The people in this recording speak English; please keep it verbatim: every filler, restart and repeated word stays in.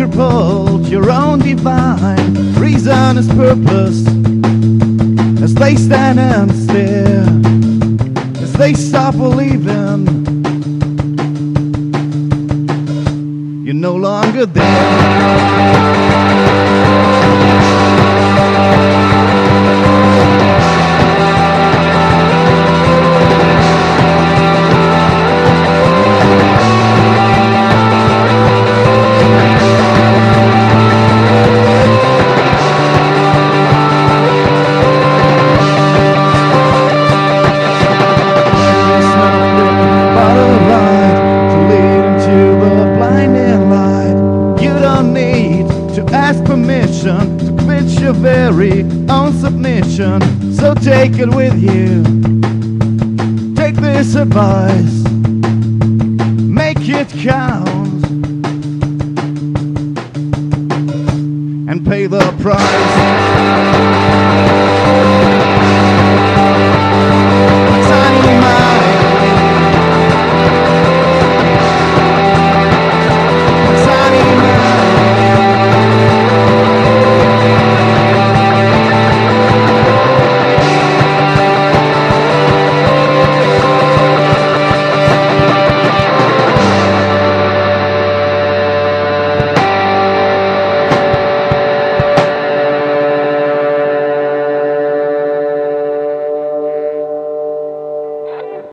crippled your own divine reason is purpose. As they stand and stare, as they stop believing, you're no longer there. To quit your very own submission, so take it with you. Take this advice, make it count, and pay the price.